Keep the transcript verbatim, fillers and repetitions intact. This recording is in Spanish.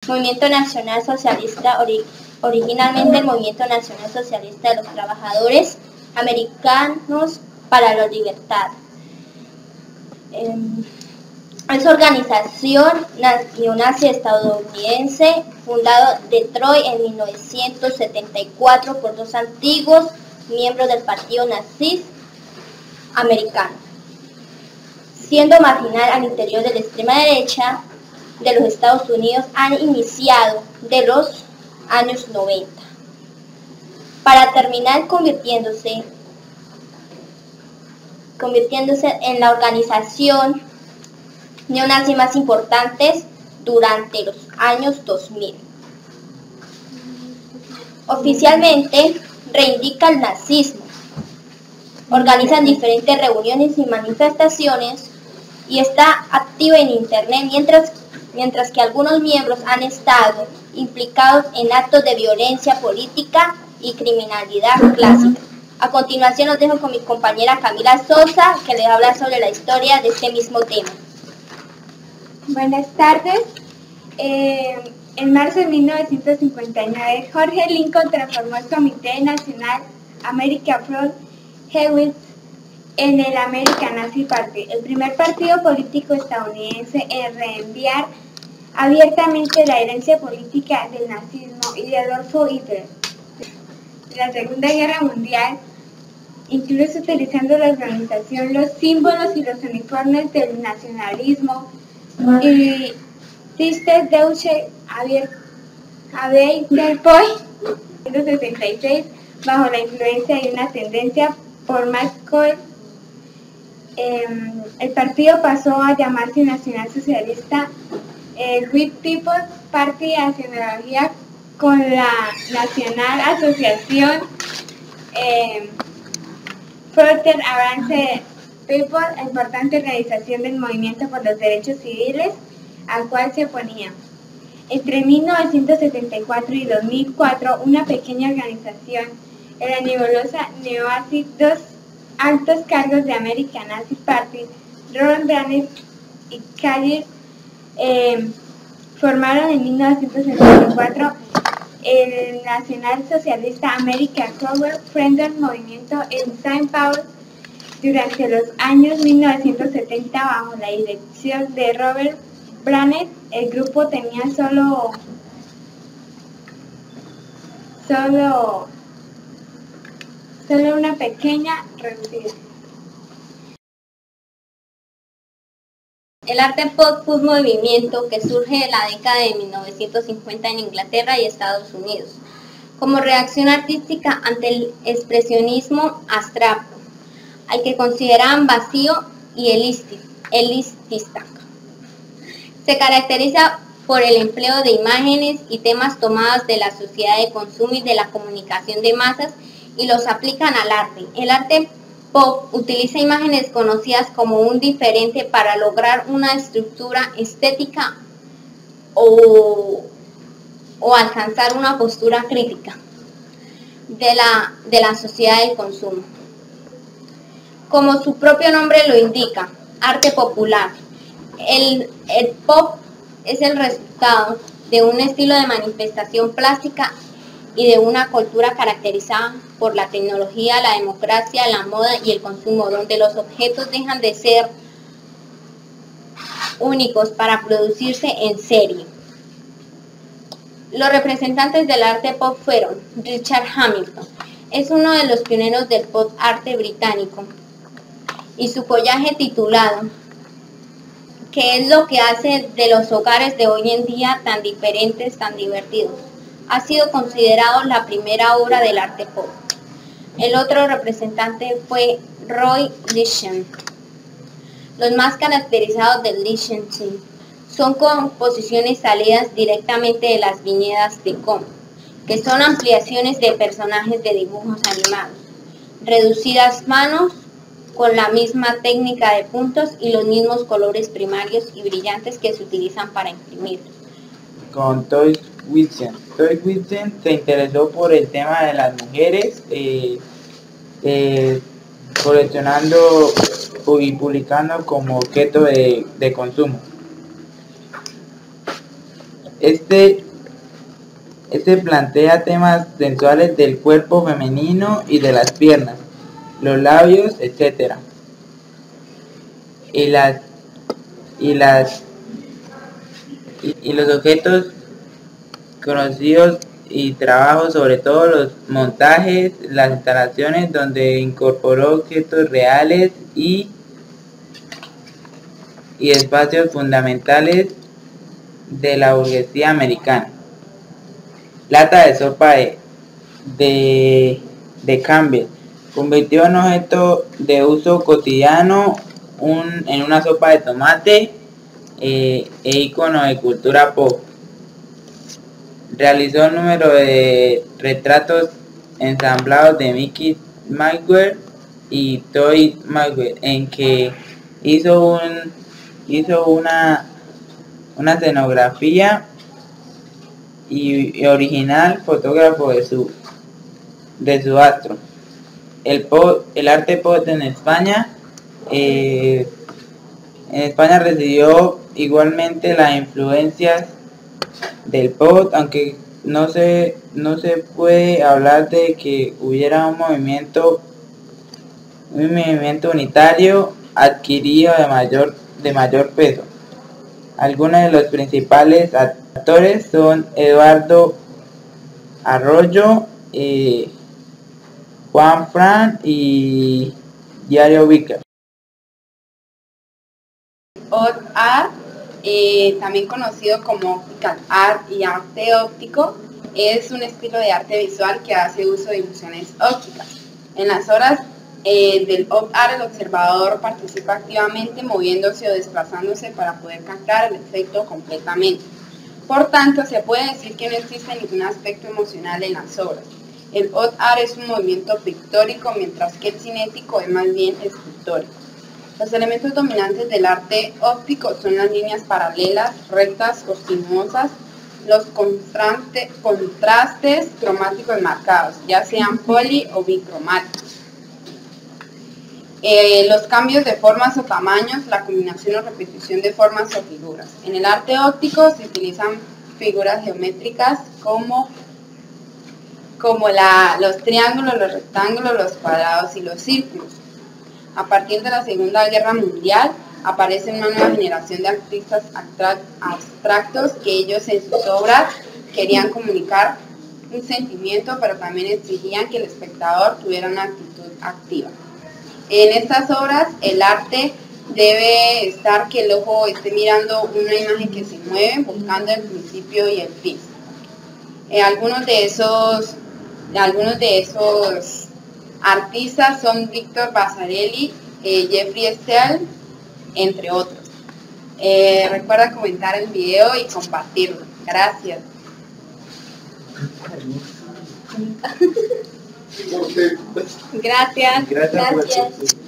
Movimiento Nacional Socialista, ori originalmente el Movimiento Nacional Socialista de los Trabajadores Americanos para la Libertad. Eh, es organización neonazi estadounidense, fundado en Detroit en mil novecientos setenta y cuatro por dos antiguos miembros del Partido Nazi americano, siendo marginal al interior de la extrema derecha de los Estados Unidos han iniciado de los años noventa, para terminar convirtiéndose, convirtiéndose en la organización neonazi más importante durante los años dos mil. Oficialmente reivindica el nazismo, organizan diferentes reuniones y manifestaciones y está activa en internet, mientras mientras que algunos miembros han estado implicados en actos de violencia política y criminalidad clásica. A continuación los dejo con mi compañera Camila Sosa, que les va a hablar sobre la historia de este mismo tema. Buenas tardes. Eh, en marzo de mil novecientos cincuenta y nueve, Jorge Lincoln transformó el Comité Nacional American Front Hewitt en el American Nazi Party, el primer partido político estadounidense en reenviar abiertamente la herencia política del nazismo y de Adolfo Hitler. La Segunda Guerra Mundial, incluso utilizando la organización, los símbolos y los uniformes del nacionalismo, y Sister Deutsche Arbeit der Volk en mil novecientos sesenta y seis, bajo la influencia de una tendencia por Max Kohl, eh, el partido pasó a llamarse Nacional Socialista, el White People's Party, hacia analogía con la Nacional Asociación eh, Further Avance People, importante organización del movimiento por los derechos civiles al cual se oponía. Entre mil novecientos setenta y cuatro y dos mil cuatro, una pequeña organización, la nebulosa neonazi, dos altos cargos de American Nazi Party, Robert Brandt y Kadir, eh, formaron en mil novecientos setenta y cuatro el Nacional Socialista American Power Freedom Movimiento en Saint Paul. Durante los años mil novecientos setenta, bajo la dirección de Robert Brandt, el grupo tenía solo solo solo una pequeña reducida. El arte pop fue un movimiento que surge en la década de mil novecientos cincuenta en Inglaterra y Estados Unidos, como reacción artística ante el expresionismo abstracto, al que consideraban vacío y elitista. Se caracteriza por el empleo de imágenes y temas tomados de la sociedad de consumo y de la comunicación de masas y los aplican al arte. El arte pop utiliza imágenes conocidas como un diferente para lograr una estructura estética o, o alcanzar una postura crítica de la, de la sociedad del consumo. Como su propio nombre lo indica, arte popular. El, el pop es el resultado de un estilo de manifestación plástica y de una cultura caracterizada por la tecnología, la democracia, la moda y el consumo, donde los objetos dejan de ser únicos para producirse en serie. Los representantes del arte pop fueron Richard Hamilton, es uno de los pioneros del pop arte británico, y su collaje titulado ¿Qué es lo que hace de los hogares de hoy en día tan diferentes, tan divertidos? Ha sido considerado la primera obra del arte pop. El otro representante fue Roy Lichtenstein. Los más caracterizados del Lichtenstein son composiciones salidas directamente de las viñetas de cómic, que son ampliaciones de personajes de dibujos animados, reducidas manos con la misma técnica de puntos y los mismos colores primarios y brillantes que se utilizan para imprimirlos. Con Toy Wilson. Toy Wilson se interesó por el tema de las mujeres, eh, eh, coleccionando y publicando como objeto de, de consumo. Este, este plantea temas sensuales del cuerpo femenino y de las piernas, los labios, etcétera. Y las y las y, y los objetos conocidos y trabajos, sobre todo los montajes, las instalaciones donde incorporó objetos reales y, y espacios fundamentales de la burguesía americana. Lata de sopa de, de, de Campbell convirtió en objeto de uso cotidiano un, en una sopa de tomate eh, e icono de cultura pop. Realizó un número de retratos ensamblados de Mickey Maguire y Toy Maguire, en que hizo un hizo una una escenografía y, y original fotógrafo de su de su astro. El pop, el arte pop en España eh, en España recibió igualmente las influencias del pop, aunque no se no se puede hablar de que hubiera un movimiento un movimiento unitario adquirido de mayor de mayor peso. Algunos de los principales actores son Eduardo Arroyo, eh, Juan Fran y Diario Vicker. Odd art, eh, también conocido como optical art y arte óptico, es un estilo de arte visual que hace uso de ilusiones ópticas. En las obras eh, del odd art, el observador participa activamente moviéndose o desplazándose para poder captar el efecto completamente. Por tanto, se puede decir que no existe ningún aspecto emocional en las obras. El odd art es un movimiento pictórico, mientras que el cinético es más bien escultórico. Los elementos dominantes del arte óptico son las líneas paralelas, rectas o sinuosas, los contraste, contrastes cromáticos marcados, ya sean poli o bicromáticos. Eh, los cambios de formas o tamaños, la combinación o repetición de formas o figuras. En el arte óptico se utilizan figuras geométricas como, como la, los triángulos, los rectángulos, los cuadrados y los círculos. A partir de la Segunda Guerra Mundial aparece una nueva generación de artistas abstractos que ellos en sus obras querían comunicar un sentimiento, pero también exigían que el espectador tuviera una actitud activa. En estas obras el arte debe estar que el ojo esté mirando una imagen que se mueve, buscando el principio y el fin. Eh, algunos de esos, algunos de esos artistas son Víctor Vasarely, eh, Jeffrey Stahl, entre otros. Eh, recuerda comentar el video y compartirlo. Gracias. Gracias. Gracias. Gracias.